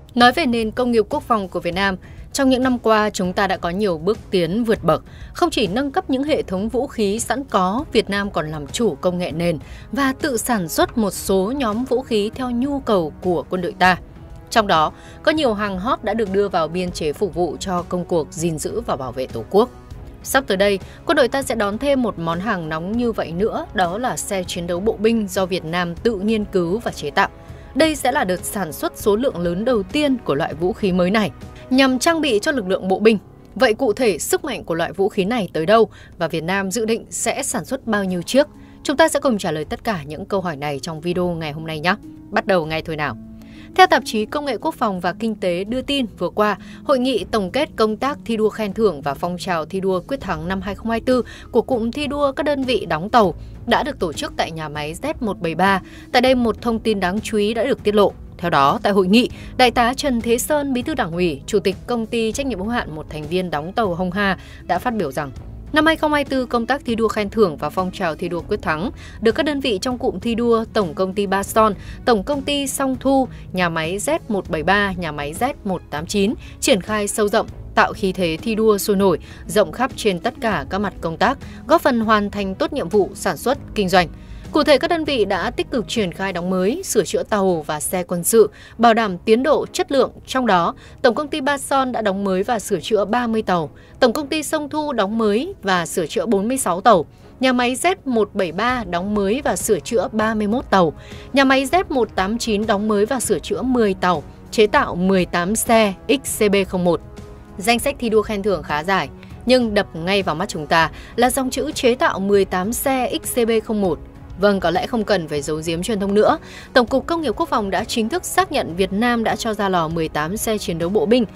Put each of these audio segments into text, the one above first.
Nói về nền công nghiệp quốc phòng của Việt Nam, trong những năm qua chúng ta đã có nhiều bước tiến vượt bậc. Không chỉ nâng cấp những hệ thống vũ khí sẵn có, Việt Nam còn làm chủ công nghệ nền và tự sản xuất một số nhóm vũ khí theo nhu cầu của quân đội ta. Trong đó, có nhiều hàng hot đã được đưa vào biên chế phục vụ cho công cuộc gìn giữ và bảo vệ Tổ quốc. Sắp tới đây, quân đội ta sẽ đón thêm một món hàng nóng như vậy nữa, đó là xe chiến đấu bộ binh do Việt Nam tự nghiên cứu và chế tạo. Đây sẽ là đợt sản xuất số lượng lớn đầu tiên của loại vũ khí mới này, nhằm trang bị cho lực lượng bộ binh. Vậy cụ thể sức mạnh của loại vũ khí này tới đâu và Việt Nam dự định sẽ sản xuất bao nhiêu chiếc? Chúng ta sẽ cùng trả lời tất cả những câu hỏi này trong video ngày hôm nay nhé. Bắt đầu ngay thôi nào. Theo tạp chí Công nghệ Quốc phòng và Kinh tế đưa tin vừa qua, Hội nghị tổng kết công tác thi đua khen thưởng và phong trào thi đua quyết thắng năm 2024 của cụm thi đua các đơn vị đóng tàu đã được tổ chức tại nhà máy Z173. Tại đây một thông tin đáng chú ý đã được tiết lộ. Theo đó, tại hội nghị, Đại tá Trần Thế Sơn, Bí thư Đảng ủy, Chủ tịch Công ty trách nhiệm hữu hạn một thành viên đóng tàu Hồng Hà đã phát biểu rằng năm 2024, công tác thi đua khen thưởng và phong trào thi đua quyết thắng được các đơn vị trong cụm thi đua Tổng công ty Ba Son, Tổng công ty Song Thu, nhà máy Z173, nhà máy Z189 triển khai sâu rộng, tạo khí thế thi đua sôi nổi, rộng khắp trên tất cả các mặt công tác, góp phần hoàn thành tốt nhiệm vụ sản xuất, kinh doanh. Cụ thể, các đơn vị đã tích cực triển khai đóng mới, sửa chữa tàu và xe quân sự, bảo đảm tiến độ chất lượng. Trong đó, Tổng công ty Ba Son đã đóng mới và sửa chữa 30 tàu, Tổng công ty Song Thu đóng mới và sửa chữa 46 tàu, nhà máy Z173 đóng mới và sửa chữa 31 tàu, nhà máy Z189 đóng mới và sửa chữa 10 tàu, chế tạo 18 xe XCB01. Danh sách thi đua khen thưởng khá dài, nhưng đập ngay vào mắt chúng ta là dòng chữ chế tạo 18 xe XCB01. Vâng, có lẽ không cần phải giấu giếm truyền thông nữa. Tổng cục Công nghiệp Quốc phòng đã chính thức xác nhận Việt Nam đã cho ra lò 18 xe chiến đấu bộ binh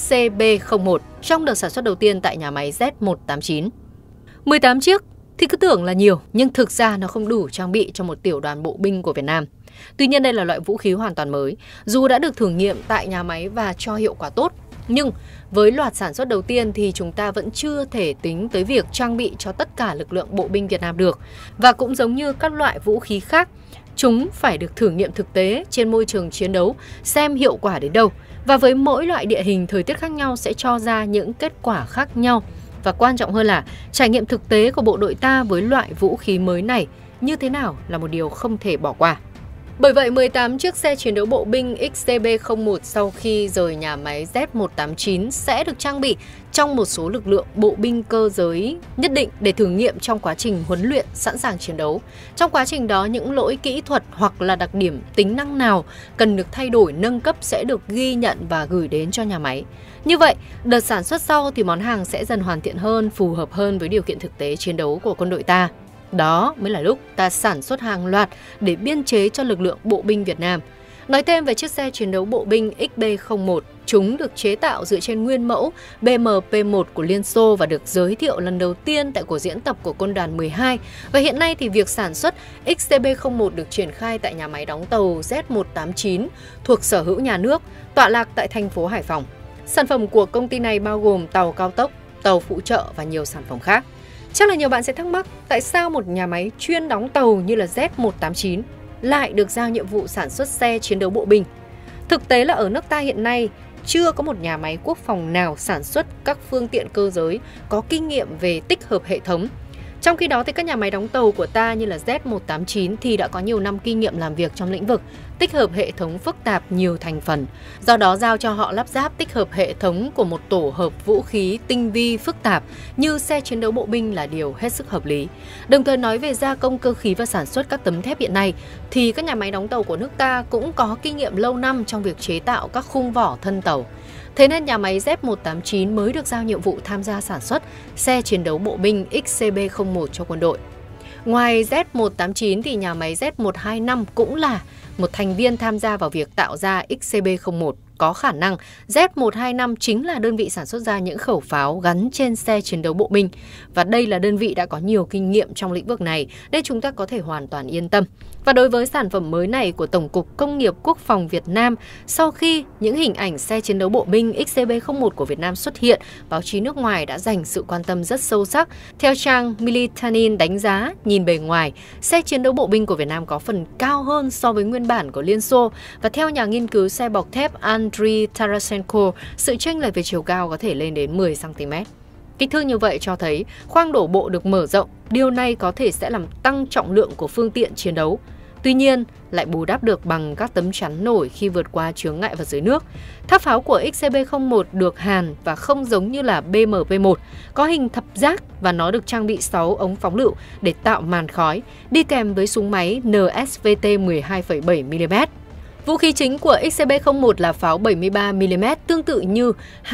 XCB01 trong đợt sản xuất đầu tiên tại nhà máy Z189. 18 chiếc thì cứ tưởng là nhiều, nhưng thực ra nó không đủ trang bị cho một tiểu đoàn bộ binh của Việt Nam. Tuy nhiên đây là loại vũ khí hoàn toàn mới, dù đã được thử nghiệm tại nhà máy và cho hiệu quả tốt. Nhưng với loạt sản xuất đầu tiên thì chúng ta vẫn chưa thể tính tới việc trang bị cho tất cả lực lượng bộ binh Việt Nam được. Và cũng giống như các loại vũ khí khác, chúng phải được thử nghiệm thực tế trên môi trường chiến đấu xem hiệu quả đến đâu. Và với mỗi loại địa hình thời tiết khác nhau sẽ cho ra những kết quả khác nhau. Và quan trọng hơn là trải nghiệm thực tế của bộ đội ta với loại vũ khí mới này như thế nào là một điều không thể bỏ qua. Bởi vậy, 18 chiếc xe chiến đấu bộ binh XCB01 sau khi rời nhà máy Z189 sẽ được trang bị trong một số lực lượng bộ binh cơ giới nhất định để thử nghiệm trong quá trình huấn luyện sẵn sàng chiến đấu. Trong quá trình đó, những lỗi kỹ thuật hoặc là đặc điểm tính năng nào cần được thay đổi, nâng cấp sẽ được ghi nhận và gửi đến cho nhà máy. Như vậy, đợt sản xuất sau thì món hàng sẽ dần hoàn thiện hơn, phù hợp hơn với điều kiện thực tế chiến đấu của quân đội ta. Đó mới là lúc ta sản xuất hàng loạt để biên chế cho lực lượng bộ binh Việt Nam. Nói thêm về chiếc xe chiến đấu bộ binh XB01, chúng được chế tạo dựa trên nguyên mẫu BMP-1 của Liên Xô và được giới thiệu lần đầu tiên tại cuộc diễn tập của Quân đoàn 12. Và hiện nay thì việc sản xuất XCB01 được triển khai tại nhà máy đóng tàu Z189 thuộc sở hữu nhà nước, tọa lạc tại thành phố Hải Phòng. Sản phẩm của công ty này bao gồm tàu cao tốc, tàu phụ trợ và nhiều sản phẩm khác. Chắc là nhiều bạn sẽ thắc mắc tại sao một nhà máy chuyên đóng tàu như là Z189 lại được giao nhiệm vụ sản xuất xe chiến đấu bộ binh. Thực tế là ở nước ta hiện nay chưa có một nhà máy quốc phòng nào sản xuất các phương tiện cơ giới có kinh nghiệm về tích hợp hệ thống. Trong khi đó thì các nhà máy đóng tàu của ta như là Z189 thì đã có nhiều năm kinh nghiệm làm việc trong lĩnh vực tích hợp hệ thống phức tạp nhiều thành phần. Do đó giao cho họ lắp ráp tích hợp hệ thống của một tổ hợp vũ khí tinh vi phức tạp như xe chiến đấu bộ binh là điều hết sức hợp lý. Đồng thời nói về gia công cơ khí và sản xuất các tấm thép hiện nay thì các nhà máy đóng tàu của nước ta cũng có kinh nghiệm lâu năm trong việc chế tạo các khung vỏ thân tàu. Thế nên nhà máy Z189 mới được giao nhiệm vụ tham gia sản xuất xe chiến đấu bộ binh XCB01 cho quân đội. Ngoài Z189 thì nhà máy Z125 cũng là một thành viên tham gia vào việc tạo ra XCB01. Có khả năng Z125 chính là đơn vị sản xuất ra những khẩu pháo gắn trên xe chiến đấu bộ binh. Và đây là đơn vị đã có nhiều kinh nghiệm trong lĩnh vực này nên chúng ta có thể hoàn toàn yên tâm. Và đối với sản phẩm mới này của Tổng cục Công nghiệp Quốc phòng Việt Nam, sau khi những hình ảnh xe chiến đấu bộ binh XCB01 của Việt Nam xuất hiện, báo chí nước ngoài đã dành sự quan tâm rất sâu sắc. Theo trang Militanin đánh giá, nhìn bề ngoài, xe chiến đấu bộ binh của Việt Nam có phần cao hơn so với nguyên bản của Liên Xô. Và theo nhà nghiên cứu xe bọc thép Andriy Tarasenko, sự chênh lệch về chiều cao có thể lên đến 10 cm. Kích thước như vậy cho thấy khoang đổ bộ được mở rộng, điều này có thể sẽ làm tăng trọng lượng của phương tiện chiến đấu. Tuy nhiên, lại bù đắp được bằng các tấm chắn nổi khi vượt qua chướng ngại vật dưới nước. Tháp pháo của XCB01 được hàn và không giống như là BMP1, có hình thập giác và nó được trang bị 6 ống phóng lựu để tạo màn khói, đi kèm với súng máy NSVT 12,7mm. Vũ khí chính của XCB01 là pháo 73mm, tương tự như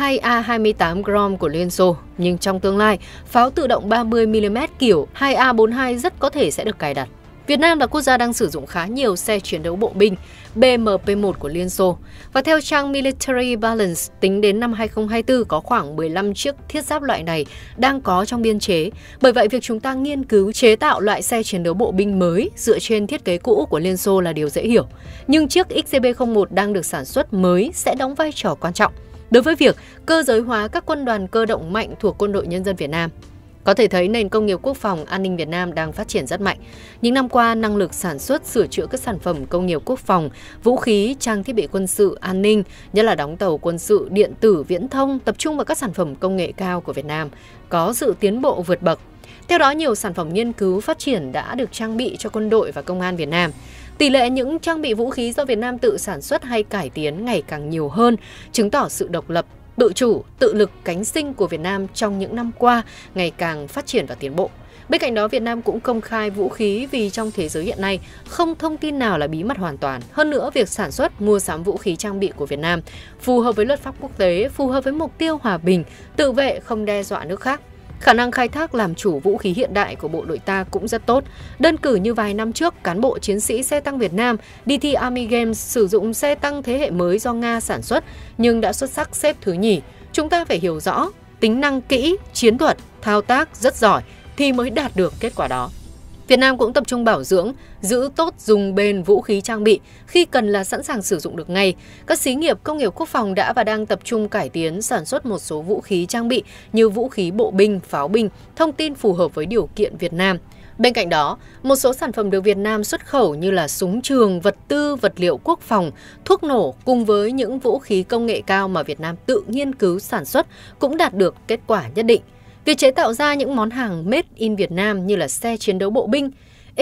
2A28 Grom của Liên Xô. Nhưng trong tương lai, pháo tự động 30mm kiểu 2A42 rất có thể sẽ được cài đặt. Việt Nam là quốc gia đang sử dụng khá nhiều xe chiến đấu bộ binh BMP1 của Liên Xô. Và theo trang Military Balance, tính đến năm 2024 có khoảng 15 chiếc thiết giáp loại này đang có trong biên chế. Bởi vậy, việc chúng ta nghiên cứu chế tạo loại xe chiến đấu bộ binh mới dựa trên thiết kế cũ của Liên Xô là điều dễ hiểu. Nhưng chiếc XCB01 đang được sản xuất mới sẽ đóng vai trò quan trọng đối với việc cơ giới hóa các quân đoàn cơ động mạnh thuộc Quân đội Nhân dân Việt Nam. Có thể thấy nền công nghiệp quốc phòng an ninh Việt Nam đang phát triển rất mạnh. Những năm qua, năng lực sản xuất, sửa chữa các sản phẩm công nghiệp quốc phòng, vũ khí, trang thiết bị quân sự, an ninh, nhất là đóng tàu quân sự, điện tử, viễn thông, tập trung vào các sản phẩm công nghệ cao của Việt Nam, có sự tiến bộ vượt bậc. Theo đó, nhiều sản phẩm nghiên cứu phát triển đã được trang bị cho quân đội và công an Việt Nam. Tỷ lệ những trang bị vũ khí do Việt Nam tự sản xuất hay cải tiến ngày càng nhiều hơn, chứng tỏ sự độc lập, tự chủ, tự lực cánh sinh của Việt Nam trong những năm qua ngày càng phát triển và tiến bộ. Bên cạnh đó, Việt Nam cũng công khai vũ khí vì trong thế giới hiện nay không thông tin nào là bí mật hoàn toàn. Hơn nữa, việc sản xuất, mua sắm vũ khí trang bị của Việt Nam phù hợp với luật pháp quốc tế, phù hợp với mục tiêu hòa bình, tự vệ, không đe dọa nước khác. Khả năng khai thác làm chủ vũ khí hiện đại của bộ đội ta cũng rất tốt. Đơn cử như vài năm trước, cán bộ chiến sĩ xe tăng Việt Nam đi thi Army Games sử dụng xe tăng thế hệ mới do Nga sản xuất nhưng đã xuất sắc xếp thứ nhì. Chúng ta phải hiểu rõ, tính năng kỹ, chiến thuật, thao tác rất giỏi thì mới đạt được kết quả đó. Việt Nam cũng tập trung bảo dưỡng, giữ tốt dùng bền vũ khí trang bị, khi cần là sẵn sàng sử dụng được ngay. Các xí nghiệp công nghiệp quốc phòng đã và đang tập trung cải tiến sản xuất một số vũ khí trang bị như vũ khí bộ binh, pháo binh, thông tin phù hợp với điều kiện Việt Nam. Bên cạnh đó, một số sản phẩm được Việt Nam xuất khẩu như là súng trường, vật tư, vật liệu quốc phòng, thuốc nổ cùng với những vũ khí công nghệ cao mà Việt Nam tự nghiên cứu sản xuất cũng đạt được kết quả nhất định. Việc chế tạo ra những món hàng made in Việt Nam như là xe chiến đấu bộ binh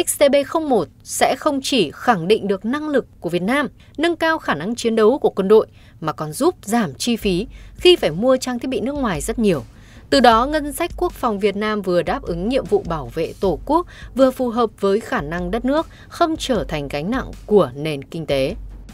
XCB01 sẽ không chỉ khẳng định được năng lực của Việt Nam, nâng cao khả năng chiến đấu của quân đội mà còn giúp giảm chi phí khi phải mua trang thiết bị nước ngoài rất nhiều. Từ đó, ngân sách quốc phòng Việt Nam vừa đáp ứng nhiệm vụ bảo vệ Tổ quốc, vừa phù hợp với khả năng đất nước, không trở thành gánh nặng của nền kinh tế.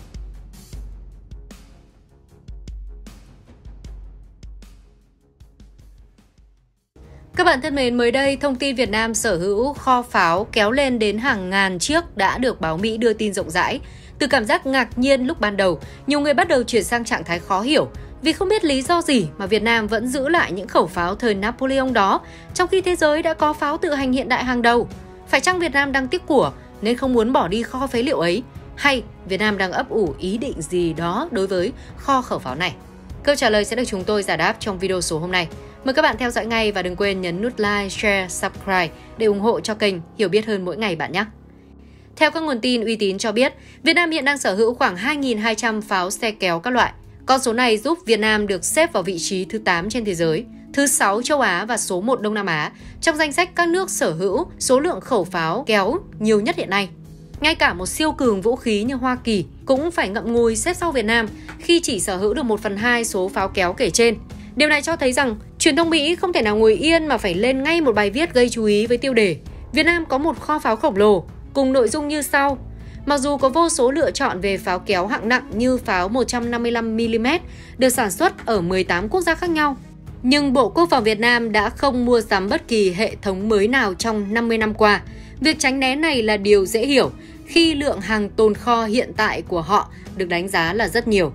Các bạn thân mến, mới đây, thông tin Việt Nam sở hữu kho pháo kéo lên đến hàng ngàn chiếc đã được báo Mỹ đưa tin rộng rãi. Từ cảm giác ngạc nhiên lúc ban đầu, nhiều người bắt đầu chuyển sang trạng thái khó hiểu vì không biết lý do gì mà Việt Nam vẫn giữ lại những khẩu pháo thời Napoleon đó, trong khi thế giới đã có pháo tự hành hiện đại hàng đầu. Phải chăng Việt Nam đang tiếc của nên không muốn bỏ đi kho phế liệu ấy? Hay Việt Nam đang ấp ủ ý định gì đó đối với kho khẩu pháo này? Câu trả lời sẽ được chúng tôi giải đáp trong video số hôm nay. Mời các bạn theo dõi ngay và đừng quên nhấn nút like, share, subscribe để ủng hộ cho kênh hiểu biết hơn mỗi ngày bạn nhé. Theo các nguồn tin uy tín cho biết, Việt Nam hiện đang sở hữu khoảng 2.200 pháo xe kéo các loại. Con số này giúp Việt Nam được xếp vào vị trí thứ 8 trên thế giới, thứ 6 châu Á và số 1 Đông Nam Á trong danh sách các nước sở hữu số lượng khẩu pháo kéo nhiều nhất hiện nay. Ngay cả một siêu cường vũ khí như Hoa Kỳ cũng phải ngậm ngùi xếp sau Việt Nam khi chỉ sở hữu được 1/2 số pháo kéo kể trên. Điều này cho thấy rằng truyền thông Mỹ không thể nào ngồi yên mà phải lên ngay một bài viết gây chú ý với tiêu đề Việt Nam có một kho pháo khổng lồ, cùng nội dung như sau. Mặc dù có vô số lựa chọn về pháo kéo hạng nặng như pháo 155mm được sản xuất ở 18 quốc gia khác nhau, nhưng Bộ Quốc phòng Việt Nam đã không mua sắm bất kỳ hệ thống mới nào trong 50 năm qua. Việc tránh né này là điều dễ hiểu khi lượng hàng tồn kho hiện tại của họ được đánh giá là rất nhiều.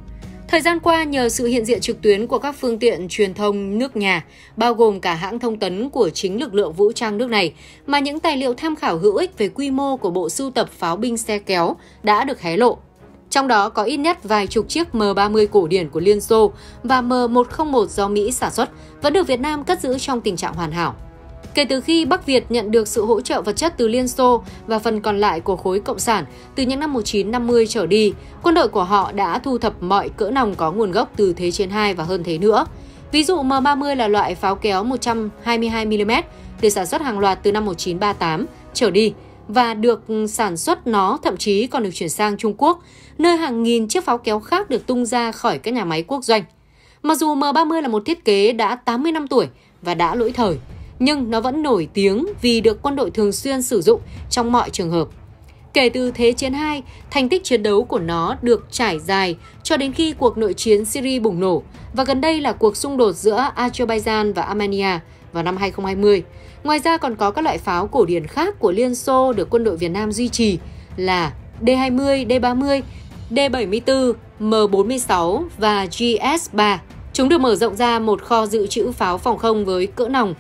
Thời gian qua, nhờ sự hiện diện trực tuyến của các phương tiện truyền thông nước nhà, bao gồm cả hãng thông tấn của chính lực lượng vũ trang nước này, mà những tài liệu tham khảo hữu ích về quy mô của bộ sưu tập pháo binh xe kéo đã được hé lộ. Trong đó có ít nhất vài chục chiếc M30 cổ điển của Liên Xô và M101 do Mỹ sản xuất vẫn được Việt Nam cất giữ trong tình trạng hoàn hảo. Kể từ khi Bắc Việt nhận được sự hỗ trợ vật chất từ Liên Xô và phần còn lại của khối Cộng sản từ những năm 1950 trở đi, quân đội của họ đã thu thập mọi cỡ nòng có nguồn gốc từ Thế chiến II và hơn thế nữa. Ví dụ M30 là loại pháo kéo 122mm được sản xuất hàng loạt từ năm 1938 trở đi và được sản xuất nó thậm chí còn được chuyển sang Trung Quốc, nơi hàng nghìn chiếc pháo kéo khác được tung ra khỏi các nhà máy quốc doanh. Mặc dù M30 là một thiết kế đã 80 năm tuổi và đã lỗi thời, nhưng nó vẫn nổi tiếng vì được quân đội thường xuyên sử dụng trong mọi trường hợp. Kể từ Thế chiến II, thành tích chiến đấu của nó được trải dài cho đến khi cuộc nội chiến Syria bùng nổ và gần đây là cuộc xung đột giữa Azerbaijan và Armenia vào năm 2020. Ngoài ra còn có các loại pháo cổ điển khác của Liên Xô được quân đội Việt Nam duy trì là D-20, D-30, D-74, M-46 và GS-3. Chúng được mở rộng ra một kho dự trữ pháo phòng không với cỡ nòng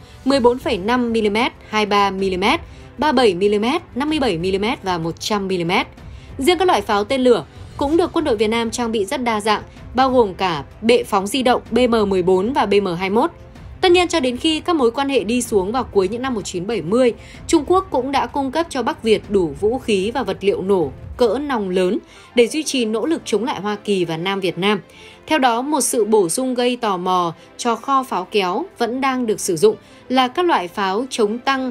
14,5mm, 23mm, 37mm, 57mm và 100mm. Riêng các loại pháo tên lửa cũng được quân đội Việt Nam trang bị rất đa dạng, bao gồm cả bệ phóng di động BM-14 và BM-21. Tất nhiên cho đến khi các mối quan hệ đi xuống vào cuối những năm 1970, Trung Quốc cũng đã cung cấp cho Bắc Việt đủ vũ khí và vật liệu nổ cỡ nòng lớn để duy trì nỗ lực chống lại Hoa Kỳ và Nam Việt Nam. Theo đó, một sự bổ sung gây tò mò cho kho pháo kéo vẫn đang được sử dụng là các loại pháo chống tăng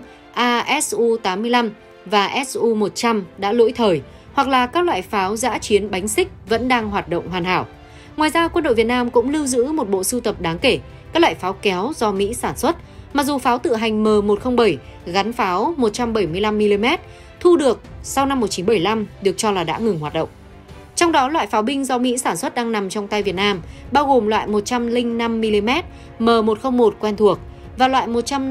ASU-85 và SU-100 đã lỗi thời, hoặc là các loại pháo dã chiến bánh xích vẫn đang hoạt động hoàn hảo. Ngoài ra, quân đội Việt Nam cũng lưu giữ một bộ sưu tập đáng kể các loại pháo kéo do Mỹ sản xuất, mặc dù pháo tự hành M107 gắn pháo 175mm thu được sau năm 1975 được cho là đã ngừng hoạt động. Trong đó, loại pháo binh do Mỹ sản xuất đang nằm trong tay Việt Nam, bao gồm loại 105mm M101 quen thuộc và loại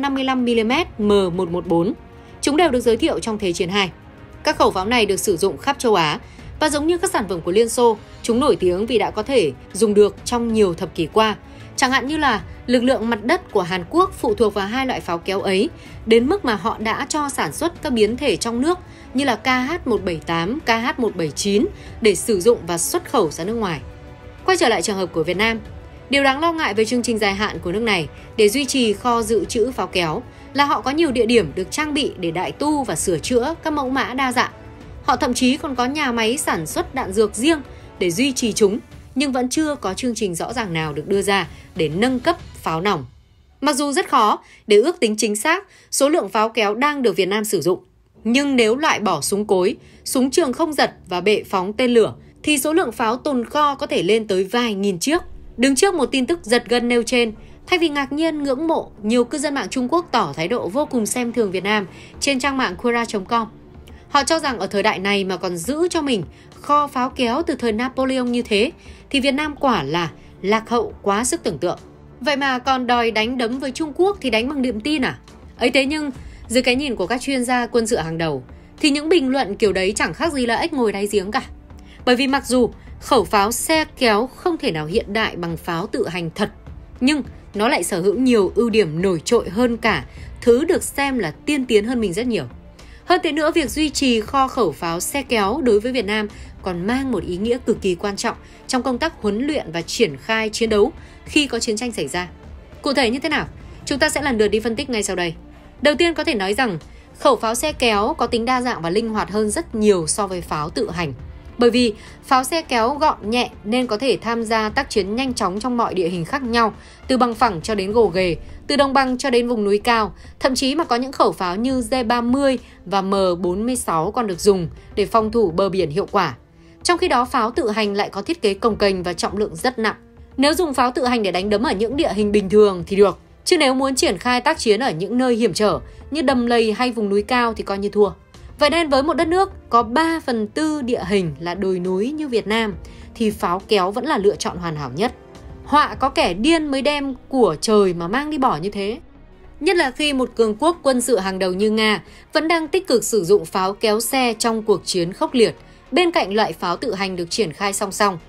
155mm M114. Chúng đều được giới thiệu trong Thế chiến II. Các khẩu pháo này được sử dụng khắp châu Á và giống như các sản phẩm của Liên Xô, chúng nổi tiếng vì đã có thể dùng được trong nhiều thập kỷ qua. Chẳng hạn như là lực lượng mặt đất của Hàn Quốc phụ thuộc vào hai loại pháo kéo ấy, đến mức mà họ đã cho sản xuất các biến thể trong nước như là KH-178, KH-179 để sử dụng và xuất khẩu ra nước ngoài. Quay trở lại trường hợp của Việt Nam, điều đáng lo ngại về chương trình dài hạn của nước này để duy trì kho dự trữ pháo kéo là họ có nhiều địa điểm được trang bị để đại tu và sửa chữa các mẫu mã đa dạng. Họ thậm chí còn có nhà máy sản xuất đạn dược riêng để duy trì chúng, nhưng vẫn chưa có chương trình rõ ràng nào được đưa ra để nâng cấp pháo nòng. Mặc dù rất khó để ước tính chính xác số lượng pháo kéo đang được Việt Nam sử dụng, nhưng nếu loại bỏ súng cối, súng trường không giật và bệ phóng tên lửa, thì số lượng pháo tồn kho có thể lên tới vài nghìn chiếc. Đứng trước một tin tức giật gân nêu trên, thay vì ngạc nhiên ngưỡng mộ, nhiều cư dân mạng Trung Quốc tỏ thái độ vô cùng xem thường Việt Nam trên trang mạng Quora.com. Họ cho rằng ở thời đại này mà còn giữ cho mình kho pháo kéo từ thời Napoleon như thế, thì Việt Nam quả là lạc hậu quá sức tưởng tượng. Vậy mà còn đòi đánh đấm với Trung Quốc thì đánh bằng niềm tin à? Ấy thế nhưng, dưới cái nhìn của các chuyên gia quân sự hàng đầu, thì những bình luận kiểu đấy chẳng khác gì là ếch ngồi đáy giếng cả. Bởi vì mặc dù khẩu pháo xe kéo không thể nào hiện đại bằng pháo tự hành thật, nhưng nó lại sở hữu nhiều ưu điểm nổi trội hơn cả thứ được xem là tiên tiến hơn mình rất nhiều. Hơn thế nữa, việc duy trì kho khẩu pháo xe kéo đối với Việt Nam còn mang một ý nghĩa cực kỳ quan trọng trong công tác huấn luyện và triển khai chiến đấu khi có chiến tranh xảy ra. Cụ thể như thế nào? Chúng ta sẽ lần lượt đi phân tích ngay sau đây. Đầu tiên có thể nói rằng khẩu pháo xe kéo có tính đa dạng và linh hoạt hơn rất nhiều so với pháo tự hành. Bởi vì pháo xe kéo gọn nhẹ nên có thể tham gia tác chiến nhanh chóng trong mọi địa hình khác nhau, từ bằng phẳng cho đến gồ ghề, từ đồng bằng cho đến vùng núi cao. Thậm chí mà có những khẩu pháo như D-30 và M-46 còn được dùng để phòng thủ bờ biển hiệu quả. Trong khi đó, pháo tự hành lại có thiết kế cồng kềnh và trọng lượng rất nặng. Nếu dùng pháo tự hành để đánh đấm ở những địa hình bình thường thì được, chứ nếu muốn triển khai tác chiến ở những nơi hiểm trở như đầm lầy hay vùng núi cao thì coi như thua. Vậy nên với một đất nước có 3/4 địa hình là đồi núi như Việt Nam thì pháo kéo vẫn là lựa chọn hoàn hảo nhất. Họa có kẻ điên mới đem của trời mà mang đi bỏ như thế. Nhất là khi một cường quốc quân sự hàng đầu như Nga vẫn đang tích cực sử dụng pháo kéo xe trong cuộc chiến khốc liệt, bên cạnh loại pháo tự hành được triển khai song song.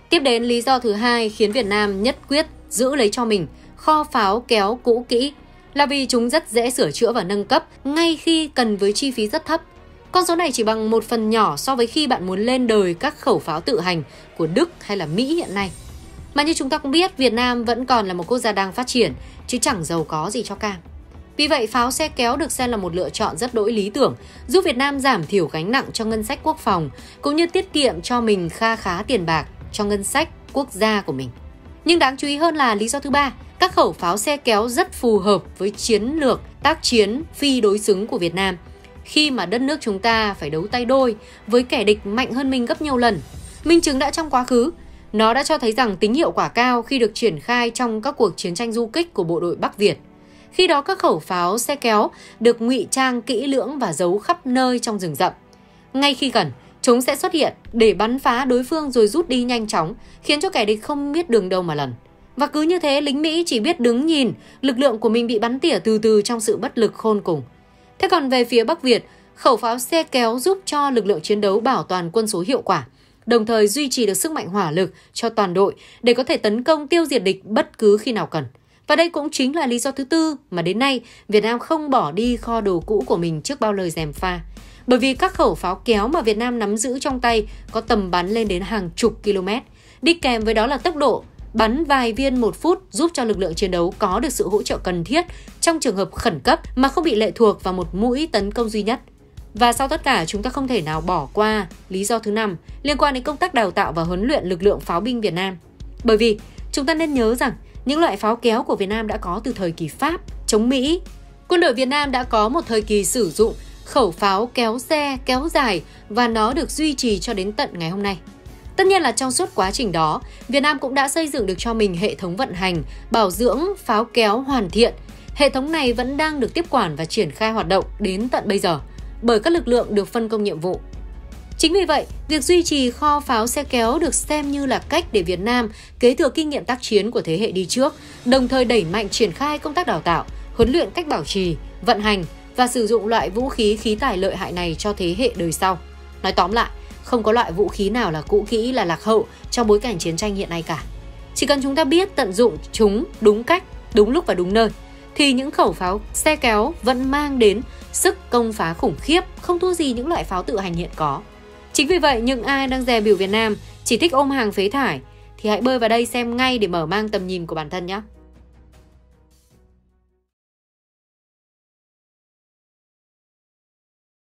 Tiếp đến, lý do thứ hai khiến Việt Nam nhất quyết giữ lấy cho mình kho pháo kéo cũ kỹ là vì chúng rất dễ sửa chữa và nâng cấp ngay khi cần với chi phí rất thấp. Con số này chỉ bằng một phần nhỏ so với khi bạn muốn lên đời các khẩu pháo tự hành của Đức hay là Mỹ hiện nay. Mà như chúng ta cũng biết, Việt Nam vẫn còn là một quốc gia đang phát triển, chứ chẳng giàu có gì cho cam. Vì vậy, pháo xe kéo được xem là một lựa chọn rất đỗi lý tưởng, giúp Việt Nam giảm thiểu gánh nặng cho ngân sách quốc phòng, cũng như tiết kiệm cho mình kha khá tiền bạc cho ngân sách quốc gia của mình. Nhưng đáng chú ý hơn là lý do thứ ba, các khẩu pháo xe kéo rất phù hợp với chiến lược tác chiến phi đối xứng của Việt Nam, khi mà đất nước chúng ta phải đấu tay đôi với kẻ địch mạnh hơn mình gấp nhiều lần. Minh chứng đã trong quá khứ, nó đã cho thấy rằng tính hiệu quả cao khi được triển khai trong các cuộc chiến tranh du kích của bộ đội Bắc Việt. Khi đó các khẩu pháo xe kéo được ngụy trang kỹ lưỡng và giấu khắp nơi trong rừng rậm. Ngay khi gần, chúng sẽ xuất hiện để bắn phá đối phương rồi rút đi nhanh chóng, khiến cho kẻ địch không biết đường đâu mà lần. Và cứ như thế, lính Mỹ chỉ biết đứng nhìn lực lượng của mình bị bắn tỉa từ từ trong sự bất lực khôn cùng. Thế còn về phía Bắc Việt, khẩu pháo xe kéo giúp cho lực lượng chiến đấu bảo toàn quân số hiệu quả, đồng thời duy trì được sức mạnh hỏa lực cho toàn đội để có thể tấn công tiêu diệt địch bất cứ khi nào cần. Và đây cũng chính là lý do thứ tư mà đến nay Việt Nam không bỏ đi kho đồ cũ của mình trước bao lời gièm pha. Bởi vì các khẩu pháo kéo mà Việt Nam nắm giữ trong tay có tầm bắn lên đến hàng chục km, đi kèm với đó là tốc độ bắn vài viên một phút, giúp cho lực lượng chiến đấu có được sự hỗ trợ cần thiết trong trường hợp khẩn cấp mà không bị lệ thuộc vào một mũi tấn công duy nhất. Và sau tất cả, chúng ta không thể nào bỏ qua lý do thứ 5 liên quan đến công tác đào tạo và huấn luyện lực lượng pháo binh Việt Nam. Bởi vì chúng ta nên nhớ rằng những loại pháo kéo của Việt Nam đã có từ thời kỳ Pháp chống Mỹ. Quân đội Việt Nam đã có một thời kỳ sử dụng khẩu pháo kéo xe, kéo dài và nó được duy trì cho đến tận ngày hôm nay. Tất nhiên là trong suốt quá trình đó, Việt Nam cũng đã xây dựng được cho mình hệ thống vận hành, bảo dưỡng pháo kéo hoàn thiện. Hệ thống này vẫn đang được tiếp quản và triển khai hoạt động đến tận bây giờ bởi các lực lượng được phân công nhiệm vụ. Chính vì vậy, việc duy trì kho pháo xe kéo được xem như là cách để Việt Nam kế thừa kinh nghiệm tác chiến của thế hệ đi trước, đồng thời đẩy mạnh triển khai công tác đào tạo, huấn luyện cách bảo trì, vận hành và sử dụng loại vũ khí khí tài lợi hại này cho thế hệ đời sau. Nói tóm lại, không có loại vũ khí nào là cũ kỹ, là lạc hậu trong bối cảnh chiến tranh hiện nay cả. Chỉ cần chúng ta biết tận dụng chúng đúng cách, đúng lúc và đúng nơi, thì những khẩu pháo xe kéo vẫn mang đến sức công phá khủng khiếp, không thua gì những loại pháo tự hành hiện có. Chính vì vậy, những ai đang dè bỉu Việt Nam chỉ thích ôm hàng phế thải thì hãy bơi vào đây xem ngay để mở mang tầm nhìn của bản thân nhé.